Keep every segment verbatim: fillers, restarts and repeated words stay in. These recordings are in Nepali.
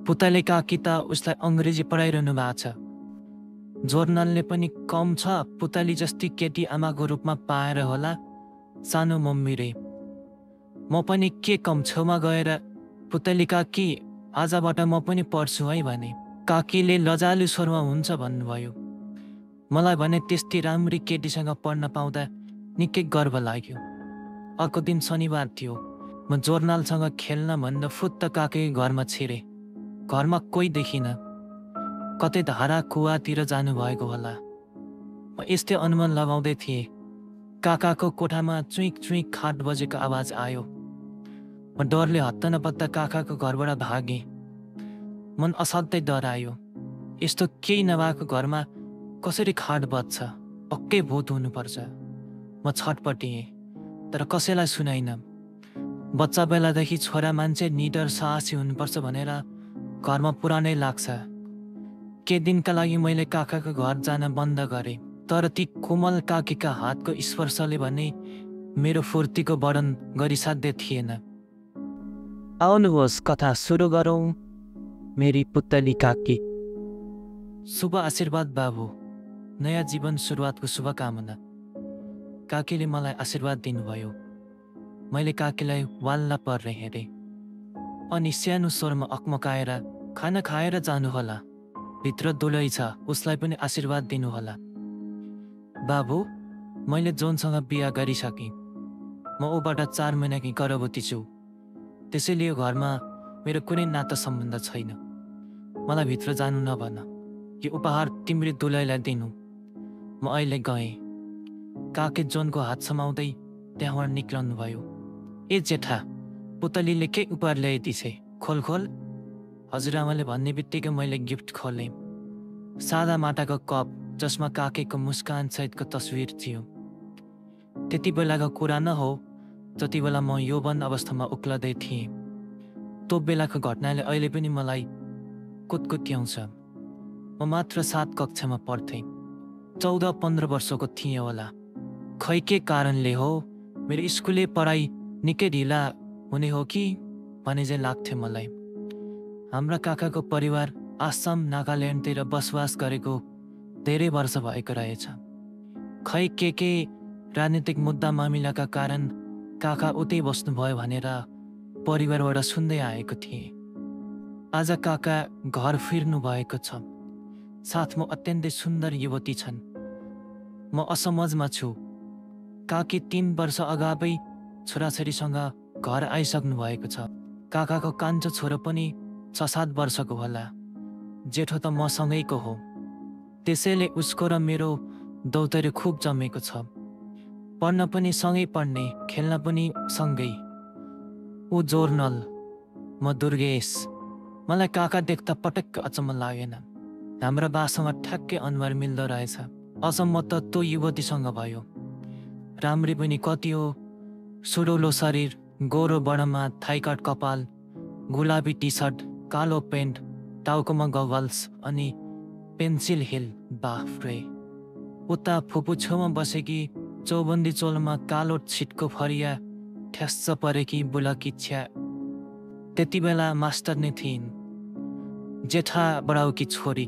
पुतले काकी त उसलाई अङ्ग्रेजी पढाइरहनु भएको छ। जोर्नलले पनि कम छ पुतली जस्ती केटी आमाको रूपमा पाएर होला सानो मम्मी रे। म पनि के कम छेउमा गएर पुतली काकी आजबाट म पनि पढ्छु है भने काकीले लजालु स्वरमा हुन्छ भन्नुभयो। मलाई भने त्यस्तै राम्री केटीसँग पढ्न पाउँदा निकै गर्व लाग्यो। अर्को दिन शनिबार थियो। म जोर्नलसँग खेल्न भन्दा फुत्त काकीको घरमा छिरे। घरमा कोही देखिन, कतै धारा कुवातिर जानुभएको होला। म यस्तै अनुमान लगाउँदै थिएँ। काकाको कोठामा चुइक चुइक खाट बजेको आवाज आयो। म डरले हत्ता नपत्ता काकाको घरबाट भागेँ। मन असाध्यै डरायो। यस्तो केही नभएको घरमा कसरी खाट बज्छ? पक्कै भूत हुनुपर्छ। म छटपटिएँ तर कसैलाई सुनाइन। बच्चा बेलादेखि छोरा मान्छे निडर साहसी हुनुपर्छ भनेर घरमा पुरानै लाग्छ। केही दिनका लागि मैले काकाको घर जान बन्द गरेँ। तर ती कोमल काकीका हातको स्पर्शले भने मेरो फुर्तीको वर्णन गरिसाध्य थिएन। आउनुहोस् कथा सुरु गरौँ। मेरी पुतली काकी। शुभ आशीर्वाद बाबु। नयाँ जीवन सुरुवातको शुभकामना। काकीले मलाई आशीर्वाद दिनुभयो। मैले काकीलाई वाल्ला पर्ने हेरेँ। अनि सानो स्वरमा अकमकाएर खाना खाएर जानुहोला, भित्र दुलै छ, उसलाई पनि आशीर्वाद दिनुहोला। बाबु, मैले जोनसँग बिहा गरिसकेँ। म ऊबाट चार महिनाकी गर्भवती छु। त्यसैले यो घरमा मेरो कुनै नाता सम्बन्ध छैन। मलाई भित्र जानु नभन। यो उपहार तिम्रो दुलैलाई दिनु। म अहिले गएँ। काकी जोनको हात समाउँदै त्यहाँबाट निक्लनु भयो। ए जेठा, पुतलीले के उपहार ल्याइदिछे? खोल खोल। हजुरआमाले भन्ने बित्तिकै मैले गिफ्ट खोलेँ। सादा माटाको कप जसमा काकीको मुस्कान सहितको तस्विर थियो। त्यति बेलाको कुरा न हो जति बेला म यौवन अवस्थामा उक्लदै थिएँ। त्यो बेलाको घटनाले अहिले पनि मलाई कुतकुत्याउँछ। म मात्र सात कक्षामा पढ्थेँ। चौध पन्ध्र वर्षको थिएँ होला। खै के कारणले हो मेरो स्कुले पढाइ निकै ढिला हुने हो कि भने चाहिँ लाग्थ्यो मलाई। हाम्रा काकाको परिवार आसाम नागाल्यान्डतिर बसोबास गरेको धेरै वर्ष भएको रहेछ। खै के के राजनीतिक मुद्दा मामिलाका कारण काका उतै बस्नुभयो भनेर परिवारबाट सुन्दै आएको थिएँ। आज काका घर फिर्नु भएको छ। साथमा अत्यन्तै सुन्दर युवती छन्। म असमजमा छु। काकी तीन वर्ष अगावै छोराछोरीसँग घर आइसक्नु भएको छ। काकाको कान्छो छोरो पनि छ सात वर्षको होला। जेठो त मसँगैको हो। त्यसैले उसको र मेरो दौतरी खुब जमेको छ। पढ्न पनि सँगै पढ्ने, खेल्न पनि सँगै। ऊ जोर्नल, म दुर्गेश। मलाई काका देख्दा पटक्क अचम्म लागेन। हाम्रो बासँग ठ्याक्कै अनुहार मिल्दो रहेछ। अचम्म त त्यो युवतीसँग भयो। राम्री पनि कति हो, सुडौलो शरीर, गोरो बडमा, थाइकट कपाल, गुलाबी टी सर्ट, कालो पेन्ट, टाउकोमा गगल्स अनि पेन्सिल हिल। बाफ्रे! उता फुपू छेउमा बसेकी चौबन्दी चोलमा कालो छिटको फरिया ठ्यास्स परेकी बुलकी छ्या। त्यति बेला मास्टर नै थिइन्। जेठा बडाउकी छोरी।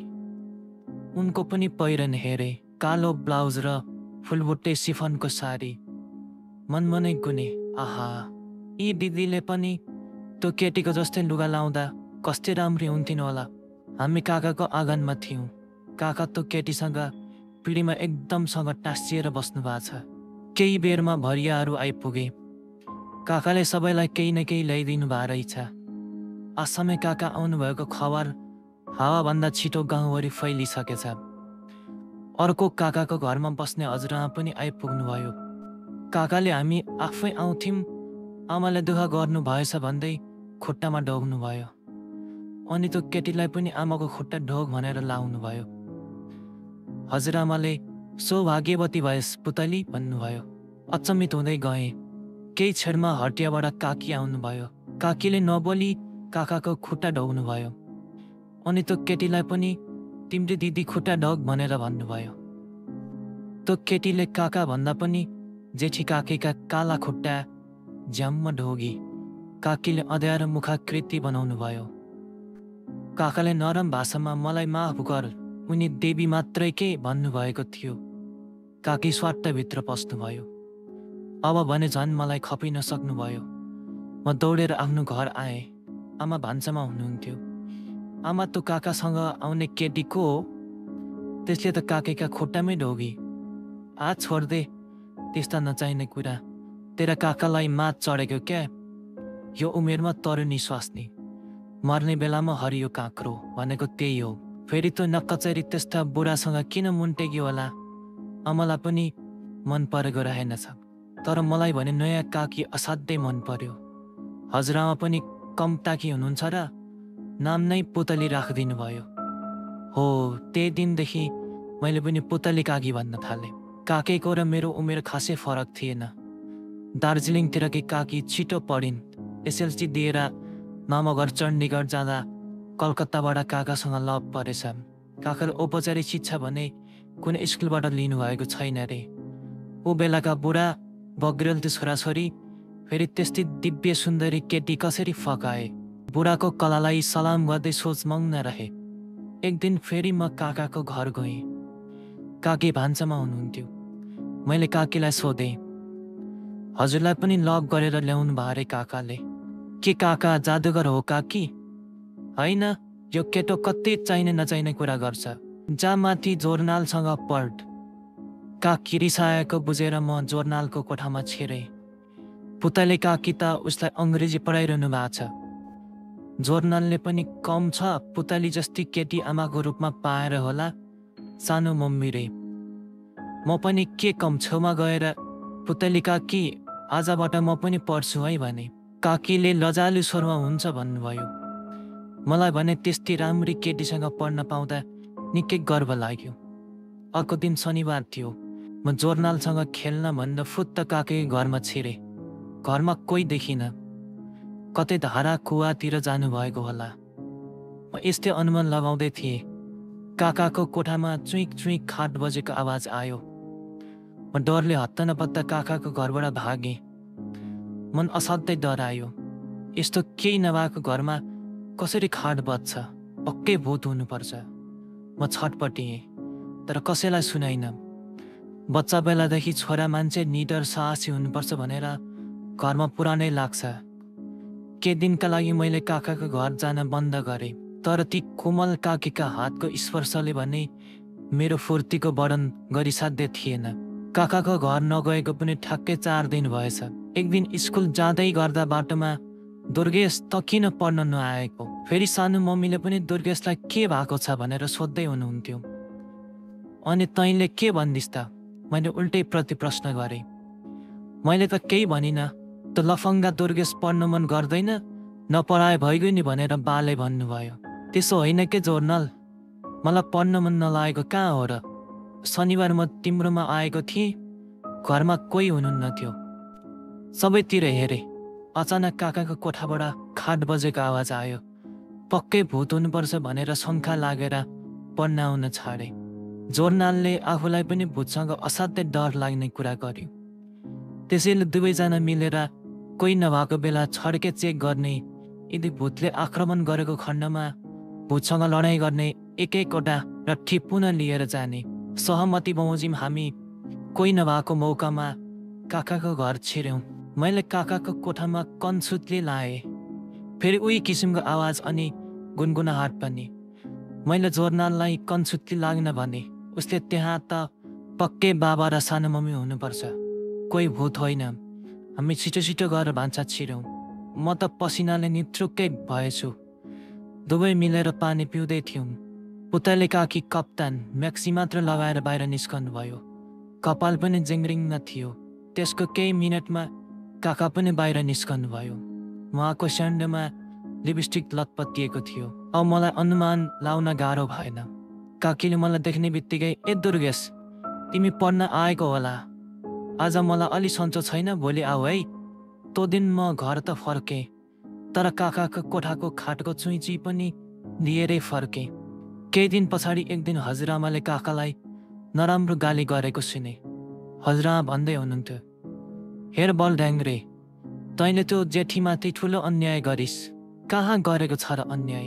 उनको पनि पहिरन हेरे। कालो ब्लाउज र फुलबुट्टे सिफनको साडी। मनमनै गुने, आहा, यी दिदीले पनि त्यो केटीको जस्तै लुगा लाउँदा कस्तै राम्री हुन्थिन् होला। हामी काकाको आँगनमा थियौँ। काका त्यो केटीसँग पिँढीमा एकदमसँग टाँसिएर बस्नु भएको छ। केही बेरमा भरियाहरू आइपुगे। काकाले सबैलाई केही न केही ल्याइदिनु भएको रहेछ। आसामै काका आउनुभएको खबर हावाभन्दा छिटो गाउँभरि फैलिसकेछ। अर्को काकाको घरमा बस्ने हजुरआमा पनि आइपुग्नु भयो। काकाले हामी आफै आउँथ्यौँ, आमाले दुःख गर्नु भएछ भन्दै खुट्टामा ढोग्नु भयो। अनि त्यो केटीलाई पनि आमाको खुट्टा ढोग भनेर लाउनु भयो। हजुरआमाले सौभाग्यवती भएस पुतली भन्नुभयो। अचम्मित हुँदै गएँ। केही क्षणमा हटियाबाट काकी आउनुभयो। काकीले नबोली काकाको खुट्टा ढोग्नु भयो। अनि त्यो केटीलाई पनि तिम्रो दिदी खुट्टा ढोग भनेर भन्नुभयो। त्यो केटीले काका भन्दा पनि जेठी काकीका काला खुट्टा झ्याम्म ढोगी। काकीले अँध्यारो मुखाकृति बनाउनु भयो। काकाले नरम भाषामा मलाई माफ गर, उनी देवी मात्रै के भन्नुभएको थियो। काकी स्वाट्टभित्र पस्नुभयो। अब भने झन् मलाई खपिन सक्नुभयो। म दौडेर आफ्नो घर आएँ। आमा भान्सामा हुनुहुन्थ्यो। आमा, त काकासँग आउने केटी को हो? त्यसले त काकीका खुट्टामै ढोगी। आज छोड्दे त्यस्ता नचाहिने कुरा। तेरा काकालाई मात चढेको क्या? यो उमेरमा तरुनी स्वास्नी, मर्ने बेलामा हरियो काँक्रो भनेको त्यही हो। फेरि त नक्कचरी त्यस्ता बुढासँग किन मुन्टेकी होला? आमालाई पनि मन परेको रहेनछ, तर मलाई भने नयाँ काकी असाध्यै मन पर्यो। हजुरआमा पनि कम ताकी हुनुहुन्छ र नाम नै पुतली राखिदिनु भयो। हो, त्यही दिनदेखि मैले पनि पुतली काकी भन्न थालेँ। काकीको र मेरो उमेर खासै फरक थिएन। दार्जिलिङतिरकी काकी छिटो पढिन्। एसएलसी दिएर मामा घर चण्डीगढ जाँदा कलकत्ताबाट काकासँग लभ परेछ। काकाले औपचारिक शिक्षा भने कुनै स्कुलबाट लिनुभएको छैन रे। ऊ बेलाका बुढा बग्रेलती छोराछोरी फेरि त्यस्तै दिव्य सुन्दरी केटी कसरी फकाए? बुढाको कलालाई सलाम गर्दै सोच मग्न रहे। एक दिन फेरि म काकाको घर गएँ। काकी भान्सामा हुनुहुन्थ्यो। मैले काकीलाई सोधेँ, हजुरलाई पनि लभ गरेर ल्याउनु भयो रे काकाले? के काका जादुगर हो काकी? होइन, यो केटो कति चाहिने नचाहिने कुरा गर्छ। जा माथि जोर्नालसँग पढ। काकी रिसाएको बुझेर म जोर्नालको कोठामा छिरेँ। पुतली काकी त उसलाई अङ्ग्रेजी पढाइरहनु भएको छ। जोर्नालले पनि कम छ पुतली जस्ती केटी आमाको रूपमा पाएर होला। सानो मम्मी रे। म पनि के कम छेउमा गएर पुतली काकी आजबाट म पनि पढ्छु है भने। काकीले लजालु स्वरमा हुन्छ भन्नुभयो। मलाई भने त्यस्तै राम्री केटीसँग पढ्न पाउँदा निकै गर्व लाग्यो। अर्को दिन शनिबार थियो। म जोर्नालसँग खेल्न भन्दा फुत्त काकीको घरमा छिरेँ। घरमा कोही देखिनँ। कतै धारा कुवातिर जानुभएको होला। म यस्तै अनुमान लगाउँदै थिएँ। काकाको कोठामा चुइक चुइक खाट बजेको आवाज आयो। म डरले हत्ता नपत्ता काकाको घरबाट भागेँ। मन असाध्यै डरायो। यस्तो केही नभएको घरमा कसरी खाट बज्छ? पक्कै भूत हुनुपर्छ। म छटपटिएँ, तर कसैलाई सुनाइनँ। बच्चा बेलादेखि छोरा मान्छे निडर साहसी हुनुपर्छ भनेर घरमा पुरानै लाग्छ। केही दिनका लागि मैले काकाको घर जान बन्द गरेँ। तर ती कोमल काकीका हातको स्पर्शले भने मेरो फुर्तीको वर्णन गरिसाध्य थिएन। काकाको घर नगएको पनि ठ्याक्कै चार दिन भएछ। एक दिन स्कुल जाँदै गर्दा बाटोमा दुर्गेश त किन पढ्न नआएको? फेरि सानो मम्मीले पनि दुर्गेशलाई के भएको छ भनेर सोध्दै हुनुहुन्थ्यो। अनि तैँले के भन्दिस् त? मैले उल्टै प्रति प्रश्न गरेँ। मैले त केही भनिनँ। त लफङ्गा दुर्गेश पढ्न मन गर्दैन, नपढाए भइगयो नि भनेर बाले भन्नुभयो। त्यसो होइन के जोर्नल? मलाई पढ्न मन नलागेको कहाँ हो र? शनिबार म तिम्रोमा आएको थिएँ। घरमा कोही हुनुहुन्न थियो। सबैतिर हेरेँ। अचानक काकाको कोठाबाट खाट बजेको आवाज आयो। पक्कै भूत हुनुपर्छ भनेर शङ्का लागेर पढ्न आउन छाडेँ। जोर्नालले आफूलाई पनि भूतसँग असाध्यै डर लाग्ने कुरा गर्यो। त्यसैले दुवैजना मिलेर कोही नभएको बेला छड्के चेक गर्ने, यदि भूतले आक्रमण गरेको खण्डमा भूतसँग लडाइँ गर्ने एक एकवटा रट्ठी पुनः लिएर जाने सहमति बमोजिम हामी कोही नभएको मौकामा काकाको घर छिर्यौँ। मैले काकाको कोठामा कनसुत्ली लाएँ। फेरि उही किसिमको आवाज अनि गुनगुनाहट पनि। मैले जोर्नाललाई कनसुत्ली लाग्न भने। उसले त्यहाँ त पक्कै बाबा र सानो मम्मी हुनुपर्छ, कोही भूत होइन। हामी छिटो छिटो गएर भान्सा छिर्यौँ। म त पसिनाले नित्रुक्कै भएछु। दुवै मिलेर पानी पिउँदै थियौँ। पुतली काकी कप्तान म्याक्सी मात्र लगाएर बाहिर निस्कनु भयो। कपाल पनि जिङ्रिङ्ग थियो। त्यसको केही मिनटमा काका पनि बाहिर निस्कनु भयो। उहाँको स्यान्डोमा लिपस्टिक लतपतिएको थियो। अब मलाई अनुमान लाउन गाह्रो भएन। काकीले मलाई देख्ने बित्तिकै, ए दुर्गेश, तिमी पढ्न आएको होला। आज मलाई अलि सन्चो छैन, भोलि आऊ है। त्यो दिन म घर त फर्केँ, तर काकाको कोठाको खाटको चुइची पनि लिएरै फर्केँ। केही दिन पछाडि एक दिन हजुरआमाले काकालाई नराम्रो गाली गरेको सुने। हजुरआमा भन्दै हुनुहुन्थ्यो, हेर बल ढ्याङ्ग्रे, तैँले त्यो जेठीमाथि ठुलो अन्याय गरिस्। कहाँ गरेको छ र अन्याय?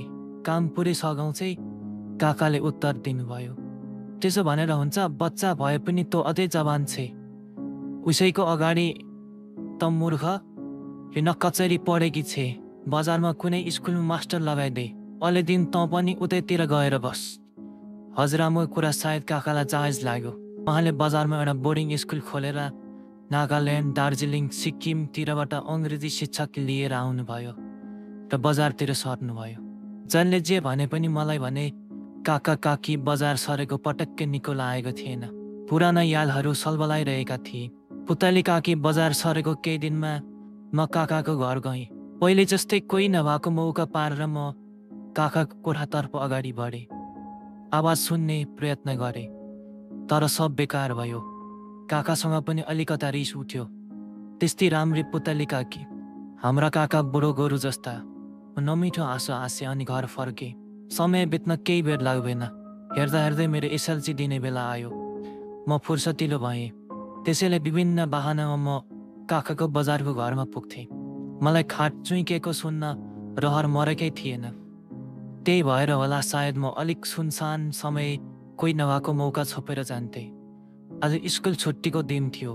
काम पुरै सघाउँछै काकाले उत्तर दिनुभयो। त्यसो भनेर हुन्छ, बच्चा भए पनि तँ अझै जवान छे। उसैको अगाडि त मूर्ख, यो न कचेरी पढेकी छे, बजारमा कुनै स्कुलमा मास्टर लगाइदे, अहिले दिन तँ पनि उतैतिर गएर बस। हजुरआमाको कुरा सायद काकालाई जायज लाग्यो। उहाँले बजारमा एउटा बोर्डिङ स्कुल खोलेर नागाल्यान्ड, दार्जिलिङ, सिक्किमतिरबाट अङ्ग्रेजी शिक्षक लिएर आउनुभयो र बजारतिर सर्नुभयो। जनले जे भने पनि मलाई भने काका काकी बजार सरेको पटक्कै निको लागेको थिएन। पुराना यादहरू सल्बलाइरहेका थिए। पुतली काकी बजार सरेको केही दिनमा म काकाको घर गएँ। पहिले जस्तै कोही नभएको मौका पारेर म काकाको कोठातर्फ अगाडि बढेँ। आवाज सुन्ने प्रयत्न गरेँ, तर सब बेकार भयो। काकासँग पनि अलिकता रिस उठ्यो। त्यस्तै राम्री पुतली काकी, हाम्रा काका बुढो गोरु जस्ता। म नमिठो हाँसो हाँसेँ अनि घर फर्केँ। समय बित्न केही बेर लाग्दैन। हेर्दा हेर्दै मेरो एसएलसी दिने बेला आयो। म फुर्सतिलो भएँ। त्यसैले विभिन्न बाहनामा म काकाको बजारको घरमा पुग्थेँ। मलाई खाट चुइकेको सुन्न रहर मरेकै थिएन। त्यही भएर होला सायद म अलिक सुनसान समय, कोही नभएको मौका छोपेर जान्थेँ। आज स्कुल छुट्टीको दिन थियो।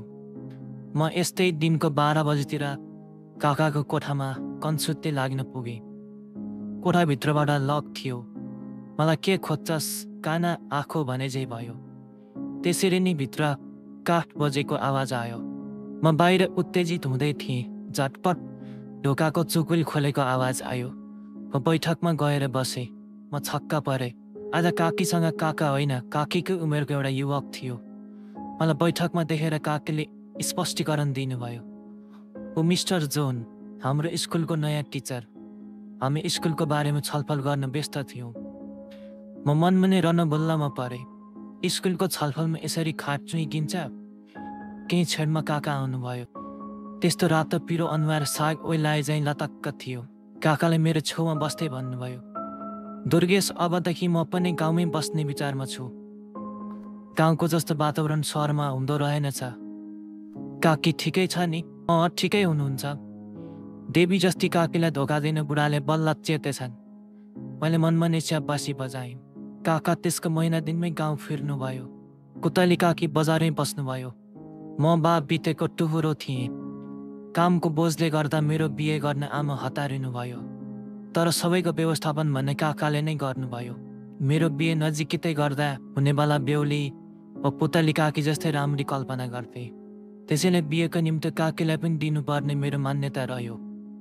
म यस्तै दिनको बाह्र बजीतिर काकाको कोठामा कन्सुत्ते लाग्न पुगेँ। कोठाभित्रबाट लक थियो। मलाई के खोज्छस् काना आँखो भने झै भयो। त्यसरी नै भित्र काठ बजेको आवाज आयो। म बाहिर उत्तेजित हुँदै थिएँ। झटपट ढोकाको चुकुल खोलेको आवाज आयो। म बैठकमा गएर बसेँ। म छक्क परेँ। आज काकीसँग काका होइन, काकीको उमेरको एउटा युवक थियो। मलाई बैठकमा देखेर काकीले स्पष्टीकरण दिनुभयो। ऊ मिस्टर जोन, हाम्रो स्कुलको नयाँ टिचर। हामी स्कुलको बारेमा छलफल गर्न व्यस्त थियौँ। म मनमा नै रनबुल्लामा परेँ। स्कुलको छलफलमा यसरी खाट चुइकिन्छ? केही क्षणमा काका आउनुभयो। त्यस्तो रातो पिरो अनुहार साग ओइलाए झैँ लतक्क थियो। काकाले मेरो छेउमा बस्दै भन्नुभयो, दुर्गेश, अबदेखि म पनि गाउँमै बस्ने विचारमा छु। गाउँको जस्तो वातावरण सहरमा हुँदो रहेनछ। काकी ठिकै छ नि? अँ, ठिकै हुनुहुन्छ। देवी जस्ती काकीलाई धोका दिने बुढाले बल्ल चेतेछन्। मैले मनमा नै स्याबासी बजाएँ। काका त्यसको महिना दिनमै गाउँ फिर्नुभयो। पुतली काकी बजारमै बस्नुभयो। म बा बितेको टुहुरो थिएँ। कामको बोझले गर्दा मेरो बिहे गर्न आमा हतारिनुभयो। तर सबैको व्यवस्थापन भन्ने काकाले नै गर्नुभयो। मेरो बिहे नजिकै गर्दा हुनेवाला बेहुली व पुतली काकी जस्तै राम्री कल्पना गर्थे। त्यसैले बिहेको निम्ति काकीलाई पनि दिनुपर्ने मेरो मान्यता रह्यो।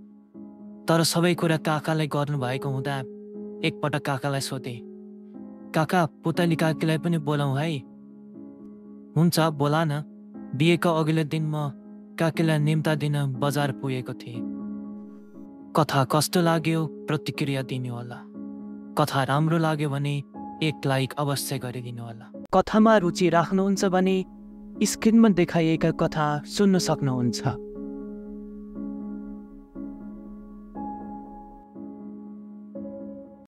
तर सबै कुरा काकाले गर्नुभएको हुँदा एकपटक काकालाई सोधेँ, काका, पुतली काकीलाई पनि बोलाउँ है? हुन्छ, बोला न। बिहेको अघिल्लो दिन म काकीलाई निम्ता दिन बजार पुगेको थिएँ। कथा कस्तो लाग्यो प्रतिक्रिया दिनुहोला। कथा राम्रो लाग्यो भने एक लाइक अवश्य गरिदिनु होला। कथामा रुचि राख्नुहुन्छ भने स्क्रिनमा देखाइएका कथा सुन्न सक्नुहुन्छ।